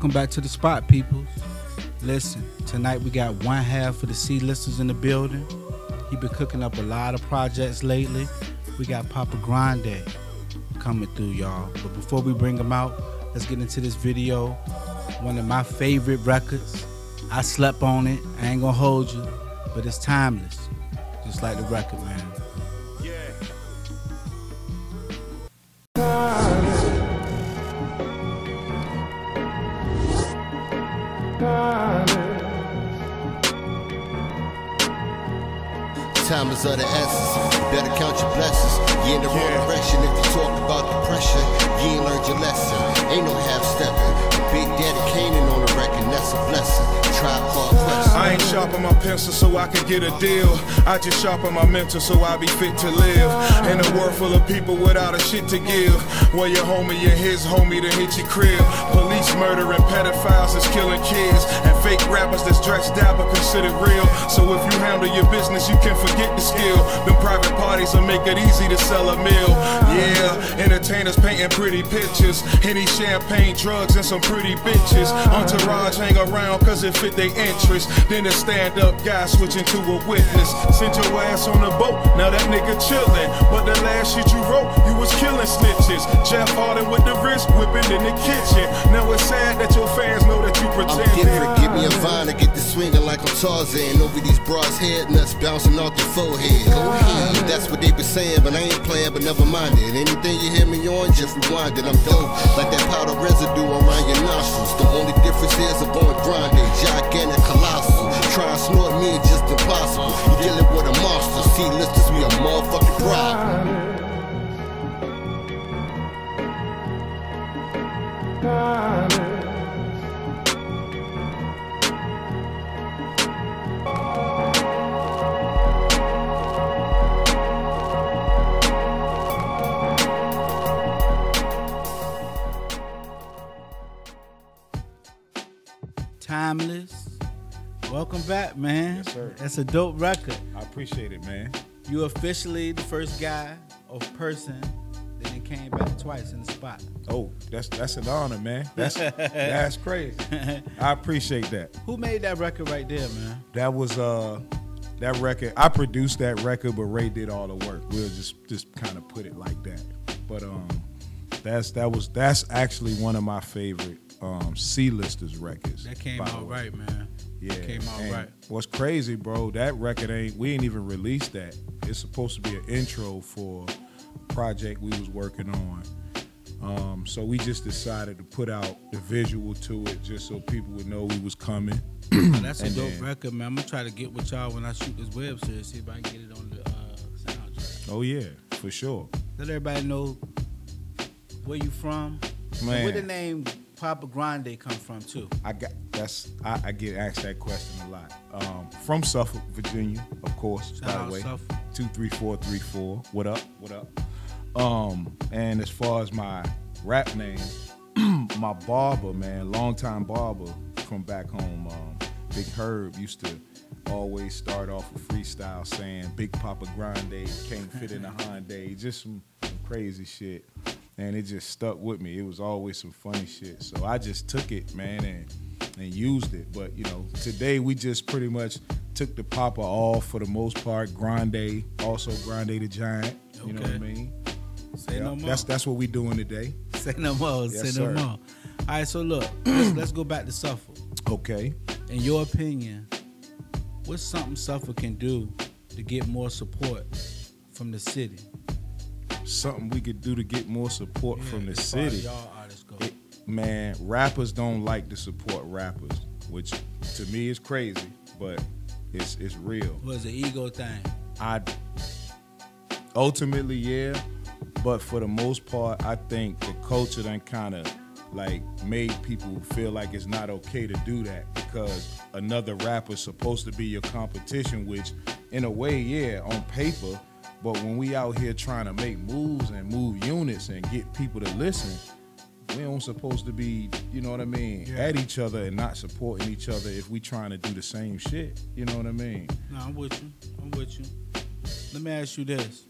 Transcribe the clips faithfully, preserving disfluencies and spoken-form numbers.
Welcome back to the spot, peoples. Listen, tonight we got one half of the C-listers in the building. He been cooking up a lot of projects lately. We got Papa Grande coming through, y'all. But before we bring him out, let's get into this video. One of my favorite records. I slept on it. I ain't gonna hold you, but it's timeless. Just like the record, man. Yeah. Time is of the essence. You better count your blessings. You in the wrong yeah. direction if you talk about the pressure. You ain't learned your lesson. Ain't no half stepping. Big Daddy Canaan on the record, that's a blessing. Tribe called pressure. I ain't sharpen my pencil so I can get a deal. I just sharpen my mental so I be fit to live. In a world full of people without a shit to give. Well, your homie and his homie to hit your crib. Police murdering pedophiles that's killing kids. And fake rappers that's dressed out but considered real. So if you handle your business, you can forget the skill. Them private parties will make it easy to sell a meal. Yeah, entertainers painting pretty pictures. Henny champagne, drugs, and some pretty bitches. Entourage hang around cause it fit their interest. Then a stand-up guy switching to a witness. Sent your ass on the boat, now that nigga chillin'. But the last shit you wrote, you was killing snitches. Jeff Harden with the wrist whipping in the kitchen. Now it's sad that your fans know that you pretend. I'm different, give me a vine to get the swinging like I'm Tarzan. Over these bras head nuts bouncing off the forehead. Go ahead, that's what they been saying, but I ain't playing, but never mind it. Anything you hear me on, just rewind it. I'm dope, like that powder residue around your nostrils. The only difference is I'm on Grande, gigantic, colossal. Try and snort me, it's just impossible. You dealing with a monster, C-listers, we a motherfucking problem. Timeless. Welcome back, man. Yes, sir. That's a dope record. I appreciate it, man. You officially the first guy or person that then came back twice in the spot. Oh, that's that's an honor, man. That's that's crazy. I appreciate that. Who made that record right there, man? That was uh that record. I produced that record, but Ray did all the work. We'll just just kind of put it like that. But um, that's that was that's actually one of my favorite um C-listers records. That came out right, man. Yeah, that came out and right. What's crazy, bro? That record ain't. We ain't even released that. It's supposed to be an intro for a project we was working on. Um, so we just decided to put out the visual to it, just so people would know we was coming. Oh, that's a dope then, record, man. I'm gonna try to get with y'all when I shoot this web series, see if I can get it on the uh, soundtrack. Oh yeah, for sure. Let everybody know where you from. Man, where the name Papa Grande come from too? I got that's I, I get asked that question a lot. Um, from Suffolk, Virginia, of course. Shout by out the way, Suffolk. two three four three four. What up? What up? Um, and as far as my rap name, my barber, man, longtime barber from back home, um, Big Herb, used to always start off a freestyle saying Big Papa Grande can't fit in a Hyundai, just some, some crazy shit. And it just stuck with me. It was always some funny shit. So I just took it, man, and and used it. But, you know, today we just pretty much took the Papa off for the most part. Grande, also Grande the Giant. You Okay. know what I mean? Say Yeah, no more. That's that's what we doing today. Say no more. Yes, Say sir. no more. All right, so look, let's, let's go back to Suffolk. Okay. In your opinion, what's something Suffolk can do to get more support from the city? Something we could do to get more support Yeah, from the as far as city. y'all artists go. It, man, rappers don't like to support rappers, which to me is crazy, but it's it's real. Was an ego thing. I ultimately, yeah, but for the most part, I think the culture done kind of like made people feel like it's not okay to do that because another rapper's supposed to be your competition, which in a way, yeah, on paper, but when we out here trying to make moves and move units and get people to listen, we don't supposed to be, you know what I mean, Yeah. at each other and not supporting each other if we trying to do the same shit. You know what I mean? No, I'm with you. I'm with you. Let me ask you this.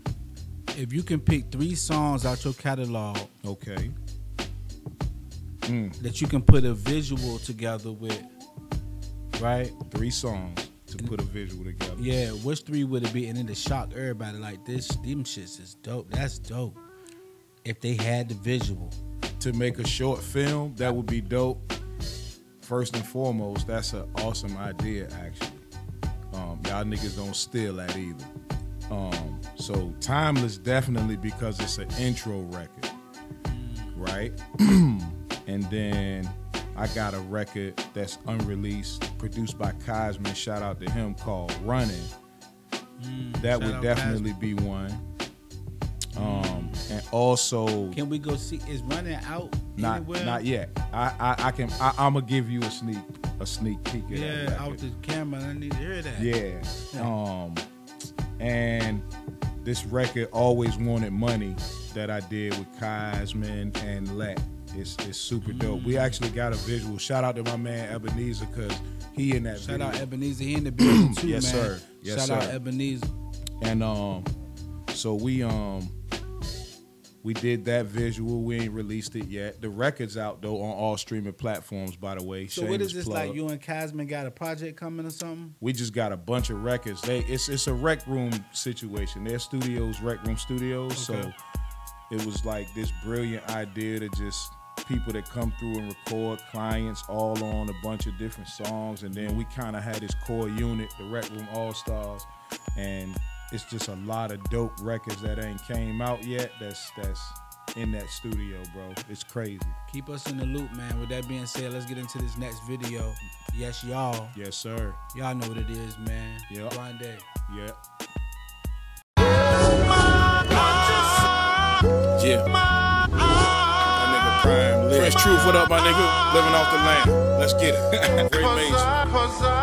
If you can pick three songs out your catalog Okay. Mm. mm. that you can put a visual together with, right? Three songs to put a visual together. Yeah, which three would it be? And then to shock everybody like this, them shits is dope. That's dope. If they had the visual. To make a short film, that would be dope. First and foremost, that's an awesome idea, actually. Um, y'all niggas don't steal that either. Um, so Timeless definitely because it's an intro record, right? And then I got a record that's unreleased, produced by Cosman, shout out to him, called Running. Mm, that would definitely Cosman. be one. Um, and also, can we go see? Is Running out? Not, anywhere? not yet. I, I, I can. I, I'm gonna give you a sneak, a sneak peek. Of yeah, that out the camera. I need to hear that. Yeah. Um, and this record, Always Wanted Money, that I did with Cosman and Let. It's it's super dope. Mm. We actually got a visual. Shout out to my man Ebenezer because he in that. Shout video. out Ebenezer. He in the building too, yes, man. Sir. Yes, Shout sir. out Ebenezer. And um, so we um. We did that visual. We ain't released it yet. The record's out, though, on all streaming platforms, by the way. So Shameless what is this, plug. like you and Cosman got a project coming or something? We just got a bunch of records. They It's it's a rec room situation. Their studios, rec room studios. Okay. So it was like this brilliant idea to just people that come through and record, clients all on a bunch of different songs. And then we kind of had this core unit, the Rec Room All-Stars. And it's just a lot of dope records that ain't came out yet that's that's in that studio, bro. It's crazy. Keep us in the loop, man. With that being said, let's get into this next video. Yes, y'all. Yes, sir. Y'all know what it is, man. Yep. Grande. Yep. Yeah. That nigga Prime. Fresh Truth, what up, my nigga? Living off the land. Let's get it. Ray Major.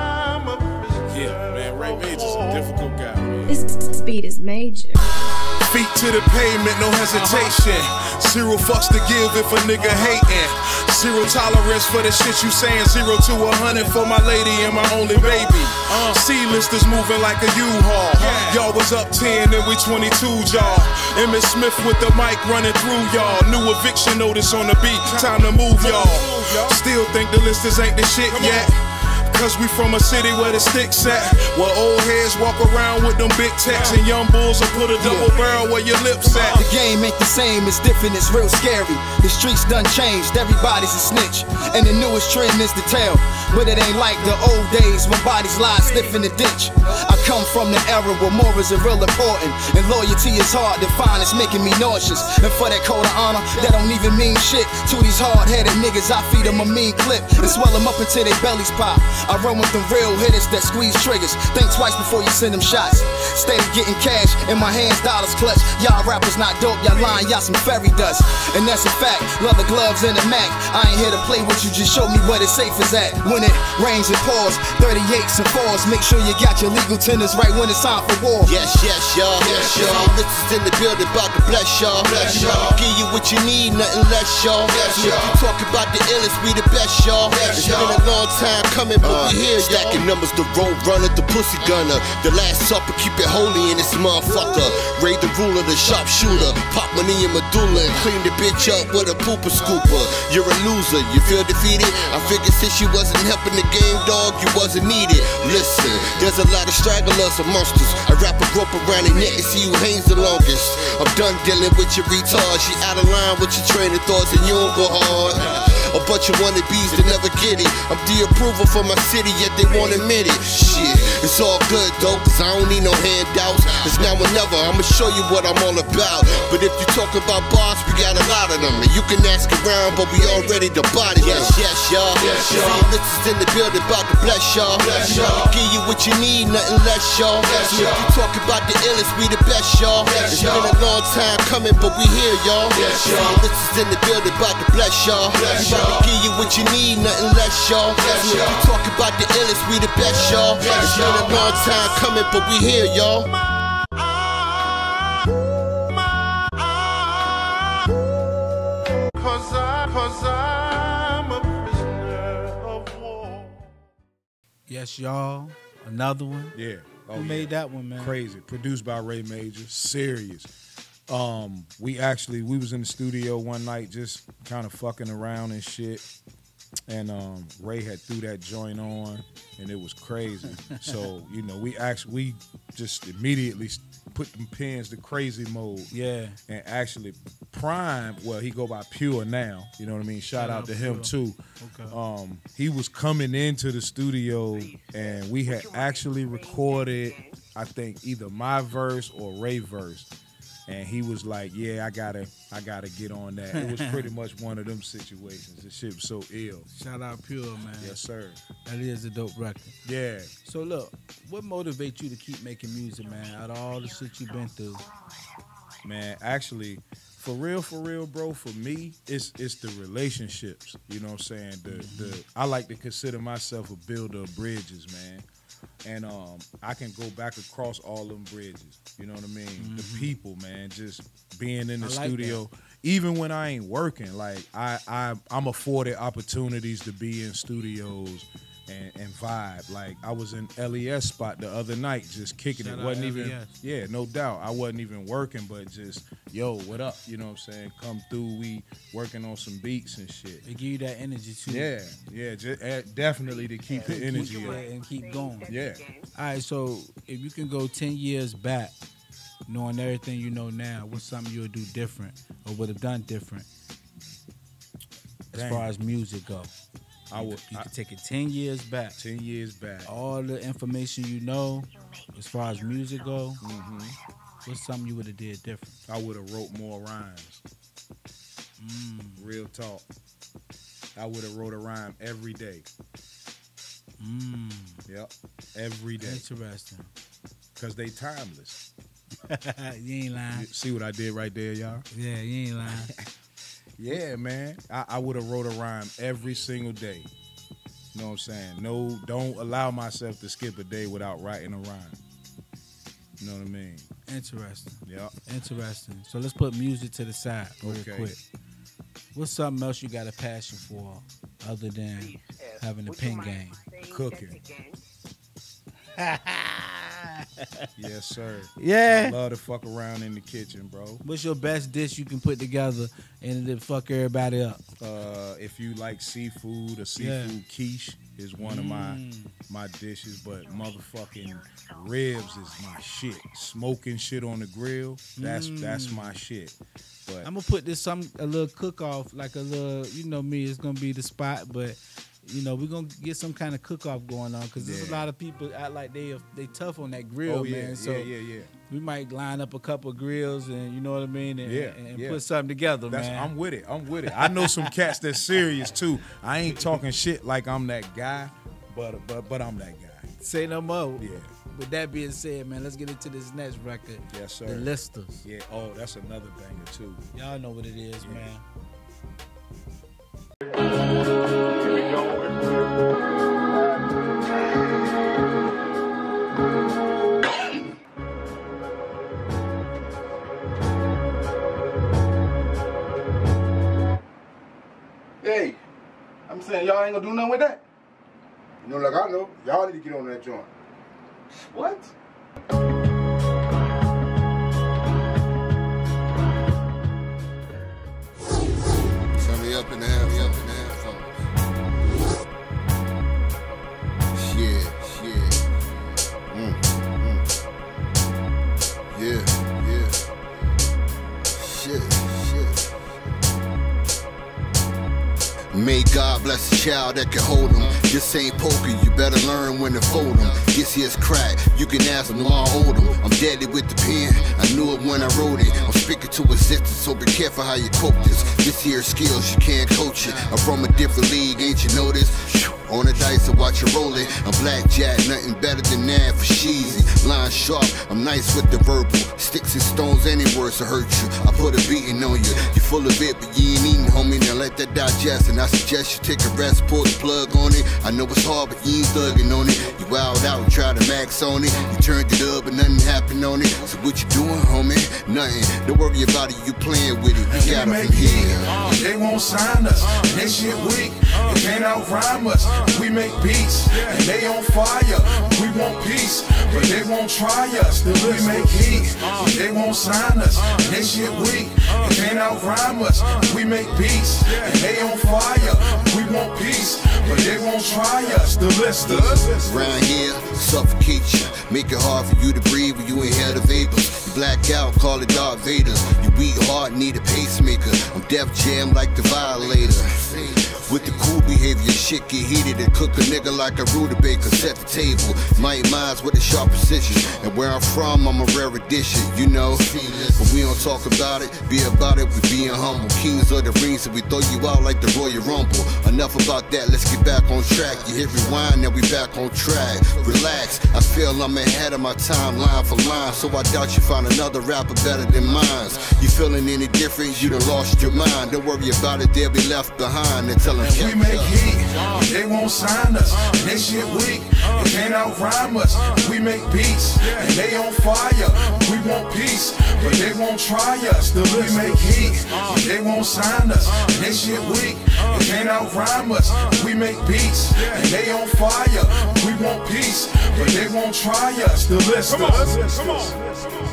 Yeah, man, Ray Major's a difficult guy, man. This beat is major. Feet to the pavement, no hesitation. Zero fucks to give if a nigga hating. Zero tolerance for the shit you saying. Zero to a hundred for my lady and my only baby. C-listers moving like a U-Haul. Y'all was up ten and we twenty-two, y'all. Emmett Smith with the mic running through y'all. New eviction notice on the beat, time to move y'all. Still think the listers ain't the shit yet. Cause we from a city where the sticks at, where old heads walk around with them big techs, and young bulls will put a double barrel where your lips at. The game ain't the same, it's different, it's real scary. The streets done changed, everybody's a snitch. And the newest trend is to tell, but it ain't like the old days when bodies lie stiff in the ditch. I come from the era where morals are real important, and loyalty is hard to find, it's making me nauseous. And for that code of honor, that don't even mean shit. To these hard-headed niggas, I feed them a mean clip and swell them up until their bellies pop. I run with them real hitters that squeeze triggers. Think twice before you send them shots. Steady getting cash, in my hands dollars clutch. Y'all rappers not dope, y'all lying, y'all some fairy dust. And that's a fact, leather gloves and a Mac. I ain't here to play with you, just show me where the safe is at. When it rains and pours, thirty-eights and fours. Make sure you got your legal tenders right when it's time for war. Yes, yes, y'all. Yes, y'all. This is in the building, about to bless y'all. Bless y'all. Give you what you need, nothing less, y'all. Yes, y'all. If you talk about the illest, we the best, y'all. Yes, it's been a long time coming, but uh, we here. Stacking numbers, the road runner, the pussy gunner. The last supper, keep it holy in this motherfucker. Raid the ruler, the sharpshooter. Pop money in medulla and clean the bitch up with a pooper scooper. You're a loser, you feel defeated? I figured since you wasn't helping the game, dog, you wasn't needed. Listen, there's a lot of stragglers amongst us. A rapper rope around their neck and see who hangs the longest. I'm done dealing with your retards. You out of line with your train of thoughts and you don't go hard. A bunch of wannabes that never get it. I'm the approval for my city, yet they won't admit it. Shit, it's all good though, cause I don't need no handouts. It's now or never, I'ma show you what I'm all about. But if you talk about bars, we got a lot of them. And you can ask around, but we already the body. Yes, yes, y'all. Yes, y'all. This is in the building, about to bless y'all. Bless y'all. Give you what you need, nothing less, y'all. Yes, so if you talk about the illest, we the best, y'all. Yes, it's been a long time coming, but we here, y'all. Yes, y'all. This is in the building, about to bless y'all. Bless y'all. Give you what you need, nothing less, y'all. Yes, so if you talk about the illest, we the best, y'all. It's been a long time coming, but we here, y'all. Cause I, cause I'm a prisoner of war. Yes, y'all. Another one. Yeah. Oh, Who yeah. made that one, man? Crazy. Produced by Ray Major. Serious. Um, we actually we was in the studio one night just kind of fucking around and shit, and um, Ray had threw that joint on, and it was crazy. So you know, we actually we just immediately put them pins to crazy mode. Yeah. And actually, Prime, well, he go by Pure now. You know what I mean? Shout, Shout out, out to him too. Okay. Um, he was coming into the studio, and we had actually recorded, I think, either my verse or Ray verse. And he was like, "Yeah, I gotta, I gotta get on that." It was pretty much one of them situations. The shit was so ill. Shout out Pure, man. Yes, sir. That is a dope record. Yeah. So look, what motivates you to keep making music, man? Out of all the shit you've been through, man, actually, for real, for real, bro. For me, it's it's the relationships. You know what I'm saying? The mm-hmm. the I like to consider myself a builder of bridges, man. And um, I can go back across all them bridges. You know what I mean? Mm-hmm. The people, man, just being in the like studio, that. Even when I ain't working, like I, I, I'm afforded opportunities to be in studios and, and vibe. Like I was in L E S spot the other night, just kicking Shout it. Wasn't even, L E S. Yeah, no doubt. I wasn't even working, but just, yo, what up? You know what I'm saying? Come through, we working on some beats and shit. They give you that energy too. Yeah, yeah, just, uh, definitely to keep the energy keep, up. And keep going. Yeah. All right, so if you can go ten years back, knowing everything you know now, what's something you would do different or would have done different as Dang. far as music go? I would. You I, could take it ten years back. Ten years back. All the information you know, as far as music go, mm-hmm. what's something you would have did different? I would have wrote more rhymes. Mm. Real talk. I would have wrote a rhyme every day. Mm. Yep. Every day. Interesting. Cause they timeless. You ain't lying. You see what I did right there, y'all? Yeah, you ain't lying. Yeah, man. I, I would have wrote a rhyme every single day. You know what I'm saying? No, don't allow myself to skip a day without writing a rhyme. You know what I mean? Interesting. Yep. Interesting. So let's put music to the side real okay. quick. What's something else you got a passion for other than having a pen game? Cooking. Yes, sir. Yeah. I love to fuck around in the kitchen, bro. What's your best dish you can put together and then fuck everybody up? Uh, if you like seafood, a seafood yeah. quiche is one mm. of my my dishes, but motherfucking ribs is my shit. Smoking shit on the grill, that's mm. that's my shit. But I'm gonna put this some a little cook off, like a little, you know me, it's gonna be the spot, but you know, we're going to get some kind of cook-off going on because there's yeah. a lot of people act like they they tough on that grill, oh, yeah, man. So yeah, yeah, yeah. we might line up a couple of grills and, you know what I mean, and, yeah, and yeah. put something together, that's, man. I'm with it. I'm with it. I know some cats that's serious, too. I ain't talking shit like I'm that guy, but but but I'm that guy. Say no more. Yeah. With that being said, man, let's get into this next record. Yes, sir. The Listers. Yeah. Oh, that's another banger, too. Y'all know what it is, yeah. man. Hey, I'm saying y'all ain't gonna do nothing with that. You know, like I know, y'all need to get on that joint. What? Turn me up in the air, me up in the air, fellas. Yeah, yeah. Mm, mm. Yeah, yeah. Shit, shit. May God bless the child that can hold him. This ain't poker, you better learn when to fold him. This here's crack, you can ask him, I hold him. I'm deadly with the pen, I knew it when I wrote it. I'm speaking to existence, so be careful how you quote this. This here skills, you can't coach it. I'm from a different league, ain't you noticed? On the dice, I watch you roll it. I'm blackjack, nothing better than that for sheezy. Line sharp, I'm nice with the verbal. Sticks and stones, any words to hurt you. I put a beating on you. You full of it, but you ain't eating, homie. Now let that digest. And I suggest you take a rest, pull the plug on it. I know it's hard, but you ain't thugging on it. You wild out and try to max on it. You turned it up, but nothing happened on it. So what you doing, homie? Nothing, don't worry about it, you playing with it. You got it from here. Uh, they won't sign us, and they shit weak. They can't outrhyme us. We make beats, and they on fire. We want peace, but they won't try us. Then we make heat. They won't sign us, and they shit weak. They can't outrhyme us. We make beats, and they on fire. We want peace, but they won't try us. The listers. Around here, suffocate you. Make it hard for you to breathe when you inhale the vapors. You black out, call it Darth Vader. You weak heart, need a pacemaker. I'm Def Jam like the Violator. With the cool behavior, shit get heated and cook a nigga like a rutabaker. Set the table, might minds with a sharp precision. And where I'm from, I'm a rare addition, you know. But we don't talk about it, be about it with being humble. Kings of the rings, and we throw you out like the Royal Rumble. Enough about that, let's get back on track. You hit rewind, now we back on track. Relax, I feel I'm ahead of my time, line for line. So I doubt you find another rapper better than mine. You feeling any different, you done lost your mind. Don't worry about it, they'll be left behind until I'm we make heat, they won't sign us, and they shit weak, they can't outrhyme us. We make beats, and they on fire. We want peace, but they won't try us. Then we make heat, they won't sign us, and they shit weak, they can't outrhyme us. We make beats, and they on fire. We want peace, but they won't try us. The list. Come on, come on.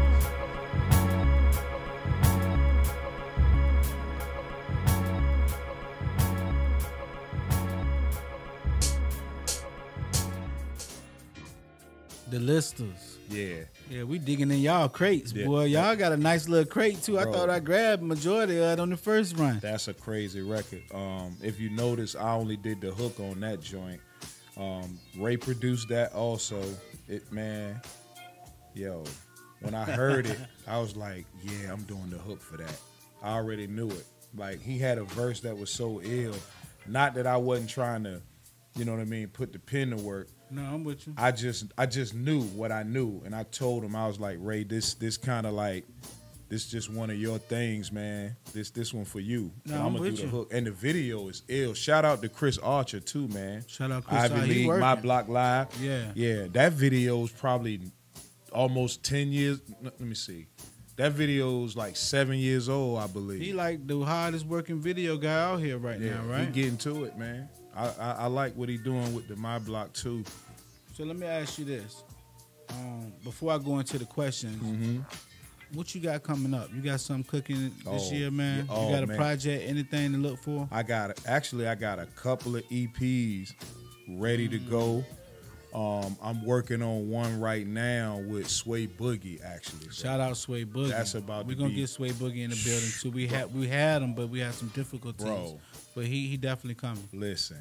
The listers. Yeah. Yeah, we digging in y'all crates, Yeah. boy. Y'all got a nice little crate too. I Bro. thought I grabbed majority of it on the first run. That's a crazy record. Um, if you notice, I only did the hook on that joint. Um, Ray produced that also. It man, yo, when I heard it, I was like, yeah, I'm doing the hook for that. I already knew it. Like, he had a verse that was so ill. Not that I wasn't trying to, you know what I mean, put the pen to work. No, I'm with you. I just I just knew what I knew, and I told him, I was like, Ray, this this kind of like, this just one of your things, man. This this one for you. No, and I'm I'm gonna with do you. the hook, and the video is ill. Shout out to Chris Archer too, man. Shout out Chris Ivy Archer. He League, working. My Block Live. Yeah. yeah. That video is probably almost ten years. Let me see. That video is like seven years old, I believe. He like the hardest working video guy out here right yeah, now, right? He getting to it, man. I, I I like what he doing with the My Block too. So let me ask you this. Um, before I go into the questions, Mm-hmm. what you got coming up? You got something cooking this Oh, year, man? yeah. Oh, you got a man. project, anything to look for? I got actually I got a couple of E Ps ready to go. Um, I'm working on one right now with Sway Boogie, actually. So Shout out Sway Boogie. That's about We're to gonna be- get Sway Boogie in the building too. We had we had him, but we had some difficulties. Bro. But he he definitely coming. Listen,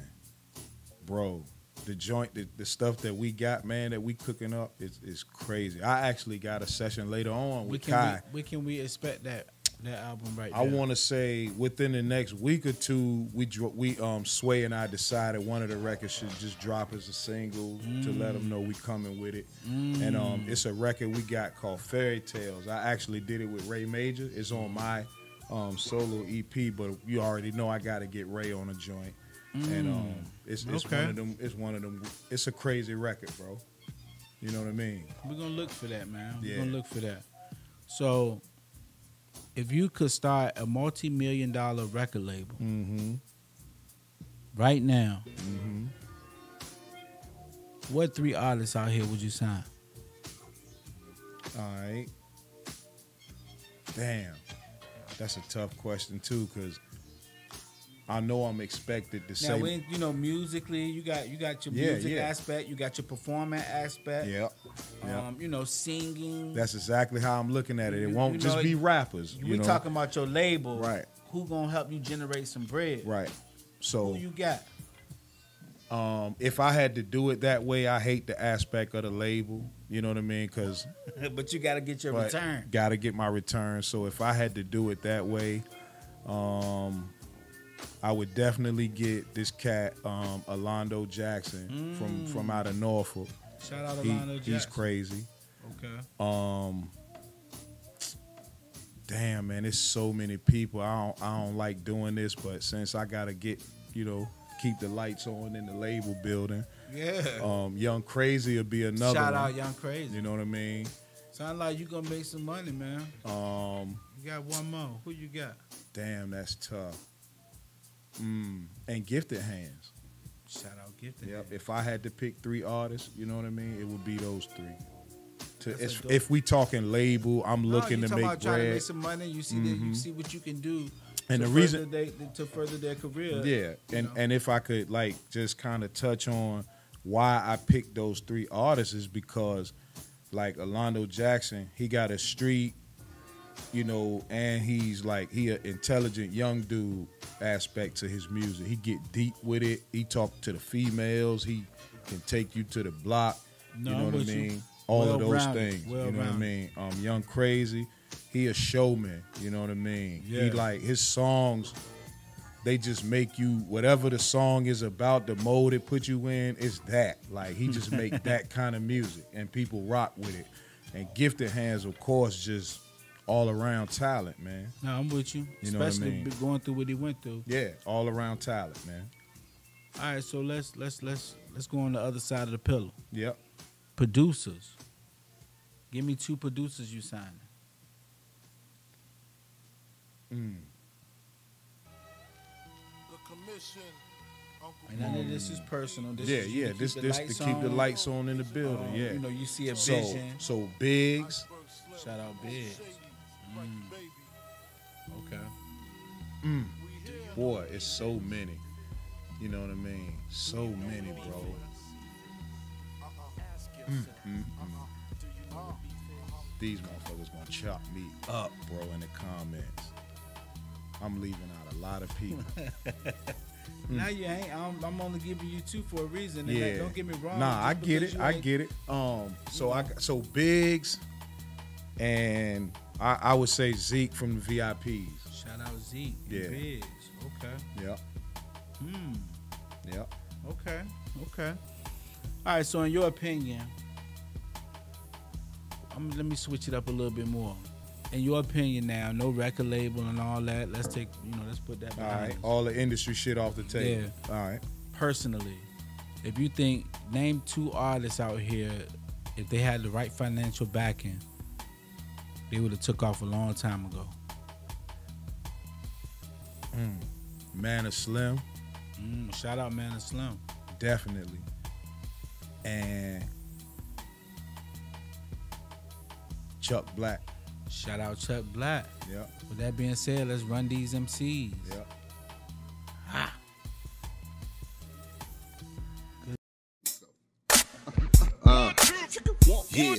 bro, the joint, the, the stuff that we got, man, that we cooking up is is crazy. I actually got a session later on We with can Kai. we, we can we expect that that album right I there? want to say within the next week or two, we dro- we um Sway and I decided one of the records should just drop as a single to let them know we coming with it. Mm. And um, it's a record we got called Fairy Tales. I actually did it with Ray Major. It's on my um solo E P, but you already know I got to get Ray on a joint. And um, it's it's Okay. one of them. It's one of them. It's a crazy record, bro. You know what I mean? We're gonna look for that, man. We're Yeah. gonna look for that. So, if you could start a multi-million dollar record label Mm-hmm. right now, Mm-hmm. what three artists out here would you sign? All right. Damn, that's a tough question too, cause I know I'm expected to Now, say. when, you know, musically, you got you got your Yeah, music yeah. aspect, you got your performance aspect. Yeah, yeah. Um, you know, singing. That's exactly how I'm looking at it. It You- won't you just know, be rappers. You we know? talking about your label, Right. Who gonna help you generate some bread? Right. So Who you got? um, if I had to do it that way, I hate the aspect of the label. You know what I mean? Because But you got to get your return. got to get my return. So if I had to do it that way, um, I would definitely get this cat, um, Alondo Jackson, from from out of Norfolk. Shout out to He- Lionel Jackson. he's crazy. Okay. Um, damn, man, it's so many people. I don't, I don't like doing this, but since I gotta get, you know, keep the lights on in the label building, Yeah. um, Young Crazy will be another. Shout one. out Young Crazy. You know what I mean? Sound Sound like you gonna make some money, man. Um, you got one more. Who you got? Damn, that's tough. Mm, and Gifted Hands. Shout out Gifted Yep. Hands. If I had to pick three artists, you know what I mean, it would be those three. To, That's if, a dope- if we talking label, I'm looking no, you to talking make about trying to bread. make some money. You see, that, you see what you can do. And to the reason- further they, to further their career. Yeah, and know? and if I could like just kind of touch on why I picked those three artists is because like Orlando Jackson, he got a street, you know, and he's like he an intelligent young dude aspect to his music. He get deep with it. He talk to the females. He can take you to the block. No, you know I'm what I with you. mean? All of those Well-rounded, things. You know what I well-rounded. mean? Um, Young Crazy, he a showman. You know what I mean? Yeah. He like his songs. They just make you whatever the song is about, the mode it put you in is that. Like he just make that kind of music and people rock with it. And Gifted Hands, of course, just all around talent, man. No, I'm with you. You know what I Especially mean? going through what he went through. Yeah, all around talent, man. All right, so let's let's let's let's go on the other side of the pillow. Yep. Producers. Give me two producers you signing. Mm. And none of this is personal. This Yeah, is you yeah. to this keep the this to lights keep the on. lights on in the building. Um, yeah. You know, you see a So vision. so Biggs. Shout out Biggs. Mm. Okay. Mm. Boy, it's so many. You know what I mean? So many, bro. Mm, mm, mm. These motherfuckers gonna chop me up, bro, in the comments. I'm leaving out a lot of people. Now you ain't. I'm, I'm only giving you two for a reason. And Yeah. like, don't get me wrong. Nah, I just get because it. you I ain't- get it. Um, so I so Biggs, and I, I would say Zeke from the V I Ps. Shout out Zeke. and Yeah. Biggs. Okay. Yep. Hmm. Yep. Okay. Okay. All right. So in your opinion, I'm, let me switch it up a little bit more. In your opinion, now, no record label and all that. Let's take, you know, let's put that All behind right. us. All the industry shit off the table. Yeah. All right. Personally, if you think, name two artists out here, if they had the right financial backing, they would have took off a long time ago. Mm. Man of Slim, Mm, shout out Man and Slim. definitely. And Chuck Black. Shout out Chuck Black. Yep. With that being said, let's run these M Cs. Yep. Ah. Uh, yeah.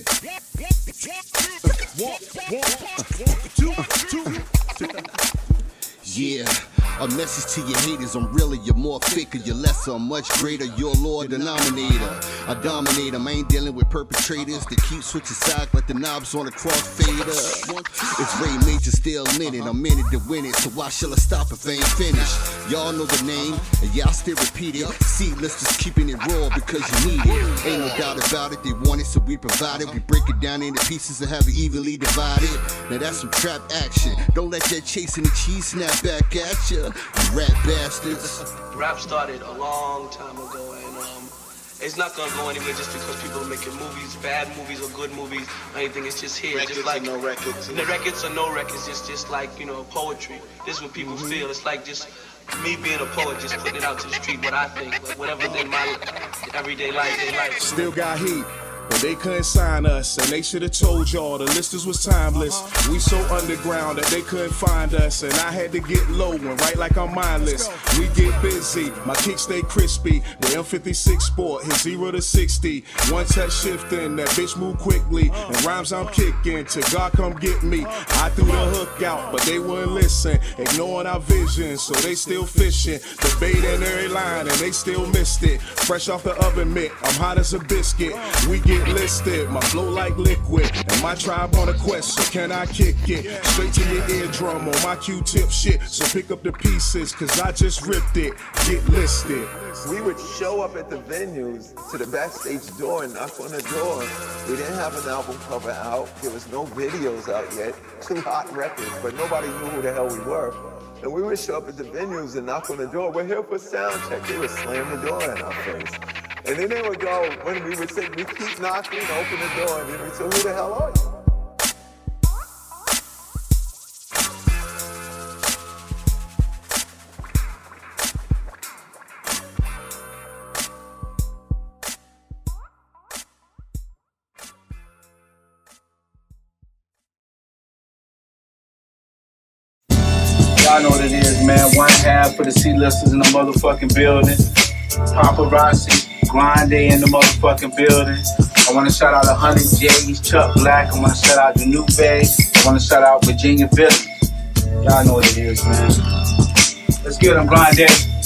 Yeah. A message to your haters, I'm really, you're more thicker, you're lesser, I'm much greater, you're a lower denominator. I dominate 'em, I ain't dealing with perpetrators that keep switching sides like the knobs on a crossfader. It's Ray Major still in it, I'm in it to win it, so why shall I stop if I ain't finished? Y'all know the name, and y'all still repeat it. See, let's just keeping it raw because you need it. Ain't no doubt about it, they want it, so we provide it. We break it down into pieces and have it evenly divided. Now that's some trap action. Don't let that chasing the cheese snap back at ya, you rap bastards. Rap started a long time ago, and um, it's not gonna go anywhere just because people are making movies, bad movies or good movies, or anything. It's just here, Records just like or no records. The records or no records. It's just like, you know, poetry. This is what people Mm-hmm. feel. It's like just me being a poet, just putting it out to the street. What I think, like whatever's in my everyday life, day life. Still got heat, but they couldn't sign us, and they should have told y'all the listers was timeless. We so underground that they couldn't find us, and I had to get low and write like I'm mindless. We get busy, my kicks stay crispy. The M fifty-six Sport hit zero to sixty. One touch shifting, that bitch move quickly, and rhymes I'm kicking till God come get me. I threw the hook out, but they wouldn't listen, ignoring our vision, so they still fishing. Debate in every line, and they still missed it. Fresh off the oven mitt, I'm hot as a biscuit. We get listed, my flow like liquid, and my tribe on a quest, so can I kick it? Straight to your eardrum on my Q-tip shit, so pick up the pieces, cause I just ripped it. Get listed. We would show up at the venues to the backstage door and knock on the door. We didn't have an album cover out. There was no videos out yet. Two hot records, but nobody knew who the hell we were. And we would show up at the venues and knock on the door. We're here for sound check. They would slam the door in our face. And then they would go, when we would say, we keep knocking, open the door, and then we'd say, who the hell are you? Y'all know what it is, man. One half for the C-listers in the motherfucking building. Paparazzi, Grande in the motherfucking building. I want to shout out one hundred J's, Chuck Black. I want to shout out the New Bay. I want to shout out Virginia Billy. Y'all know what it is, man. Let's get them, Grande.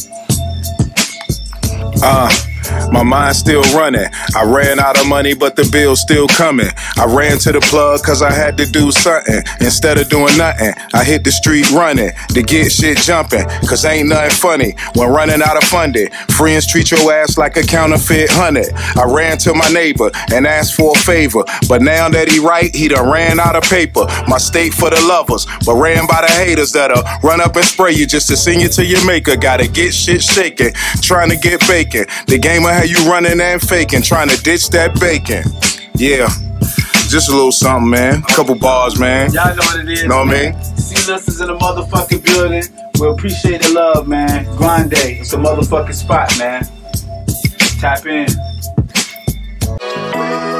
Uh. My mind's still running. I ran out of money, but the bill's still coming. I ran to the plug cause I had to do something. Instead of doing nothing, I hit the street running to get shit jumping. Cause ain't nothing funny when running out of funding. Friends treat your ass like a counterfeit hundred. I ran to my neighbor and asked for a favor, but now that he right, he done ran out of paper. My state for the lovers, but ran by the haters that'll run up and spray you just to send you to your maker. Gotta get shit shaking, trying to get bacon. The game of how you running and faking, trying to ditch that bacon. Yeah, just a little something, man. Couple bars, man. Y'all know what it is. Know what I mean? C-listers in the motherfucking building. We appreciate the love, man. Grande, it's a motherfucking spot, man. Tap in.